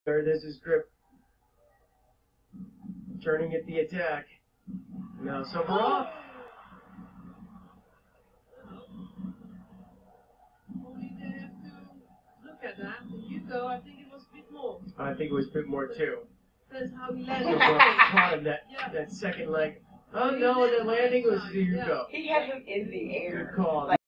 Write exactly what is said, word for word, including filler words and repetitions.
There's his grip. Turning at the attack. Now Sobirov. Look at that. The Judo, I think it was a bit more. I think it was a bit more too. That's how he landed. Sobirov caught him that, Yeah. that second leg. Oh no, the landing was the Judo. He had him in the air. Good call.